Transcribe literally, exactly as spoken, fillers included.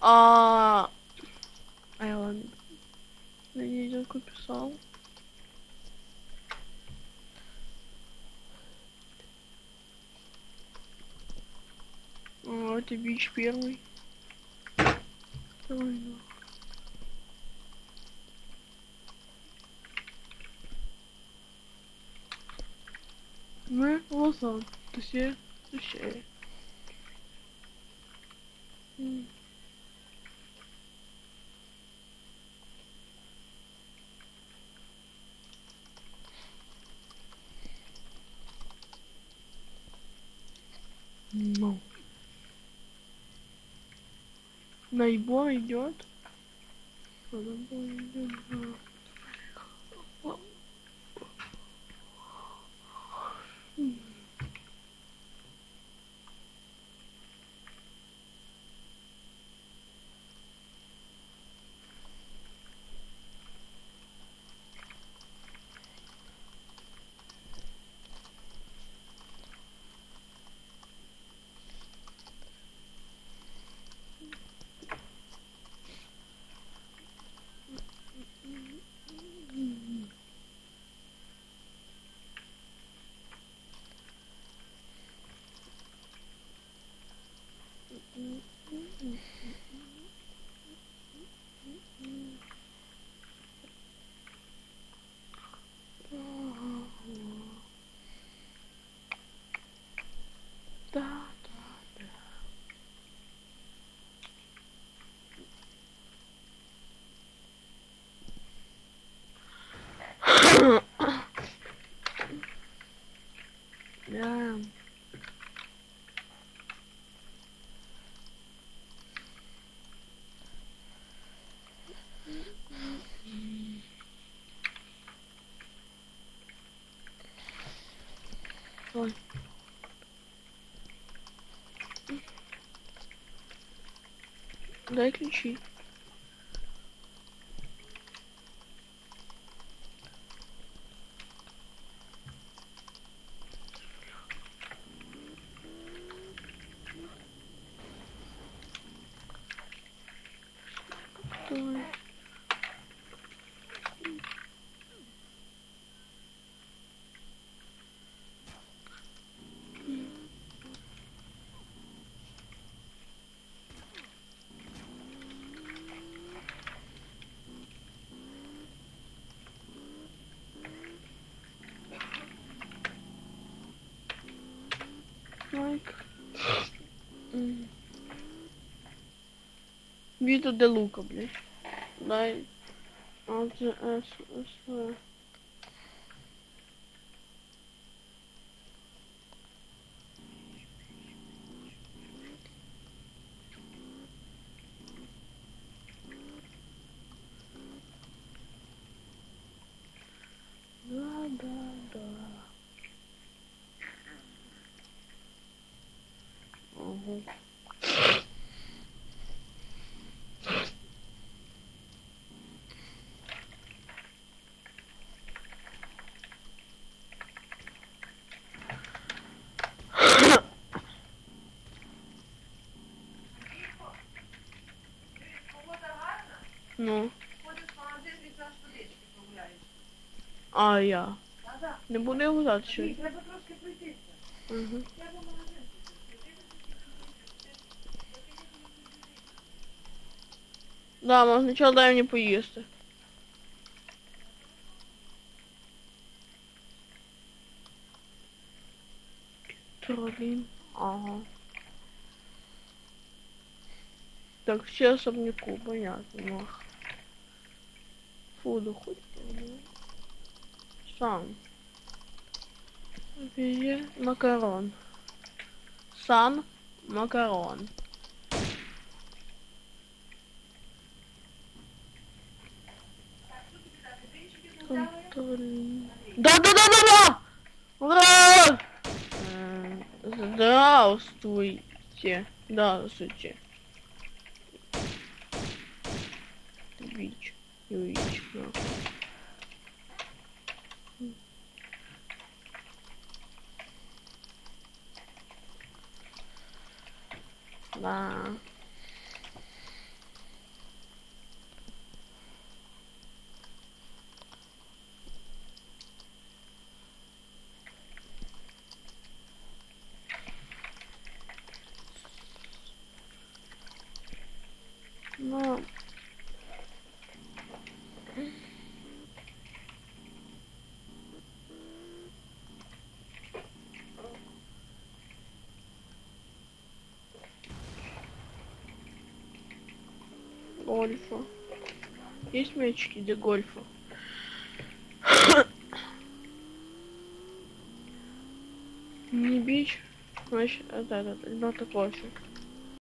А... А я ладно. Я не видел, как писал. А, это бич первый. Давай, ну. Мы лозон. То все сущее. Ну. Наибор идет. Наибор идет. Да, да, да. Да. Ой. Дай ключи. Давай. Лайк. Вито де лука, блядь. Дай. Alt S S. Да, да, да. Ага. Ну. А я. Не буду його взяти сьогодні. Треба трошки пройтися. Угу. Да, мам, спочатку дай мені поїсти. Троллин. Ага. Так, все особняку, понятно. Ну. Фуду хоть. Сам. Везде макарон. Сан макарон. Контроль. Да-да-да-да-да! Ура! Э, Здравствуйте. Да, здравствуйте. Вич. Вич. Да. на. Гольфа. Есть мячики для гольфа? Не бич, значит, это, это, not a question.